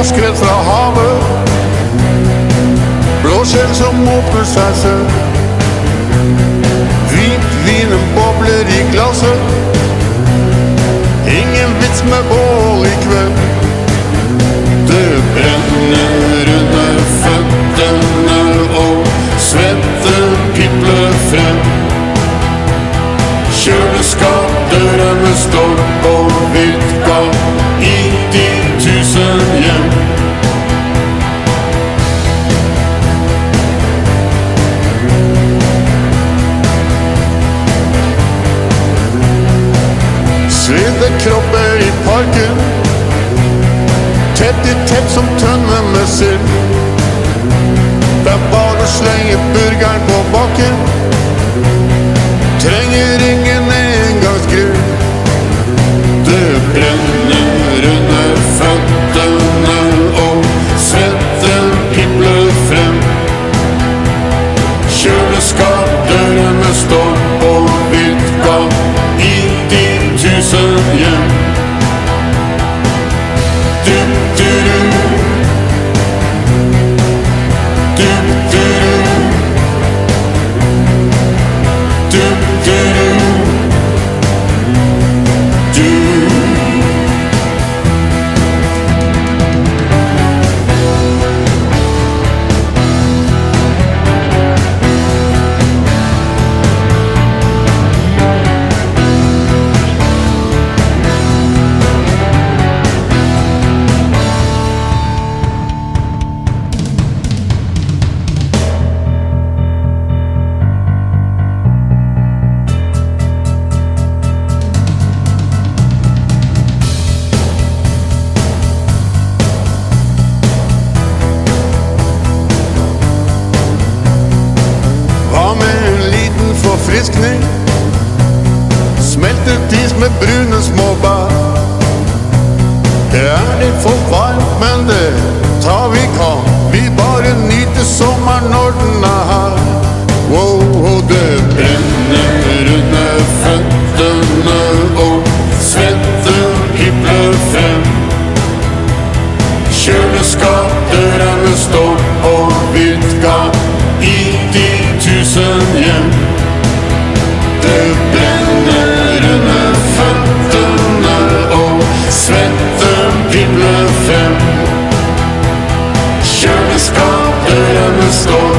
skvett fra havet, blåskjell som åpner seg selv. Hvitvinen bobler i glasset, ingen vits med bål i kveld. Det brenner under føttene og svetten pipler frem. Kjøleskapdørene står på vidt gap i de 1000 hjem. Svidde kropper i parken, tett i tett som tønne med sild. Det er bare å slenge burgeren på bakken, trenger ingen engangsgrill. Det brenner under føttene og svetten pipler frem. Kjøleskapdørene står på vidt gap i de 1000 hjem. Du-du-du, du-du-du, du-du-du, du. Forfriskning, smeltet is med brune små bær. Det er litt for varmt, men det tar vi kan. Vi bare nyter sommeren når den er her. Wow, og det brenner under føttene og svetten pipler frem. Kjøleskapdørene står på vidt gap i de 1000 hjem. Det brenner under føttene og svetten pipler frem. Kjøleskapdørene står